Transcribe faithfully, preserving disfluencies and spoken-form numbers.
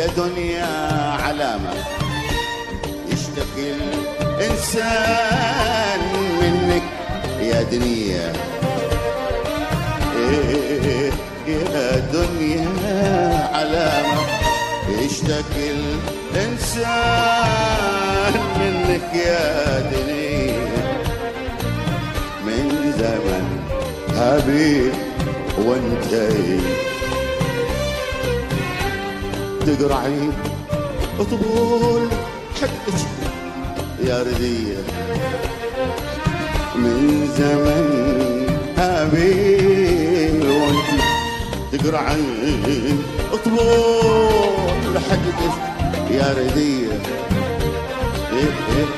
يا دنيا علامة يشتكي الإنسان منك يا دنيا. إيه يا دنيا علامة يشتكي الإنسان منك يا دنيا. من زمن حبيب وانتي تقرعي طبول حدك يا ردية. من زمن حبيب وانتي تقرعي طبول حدك يا ردية. إيه إيه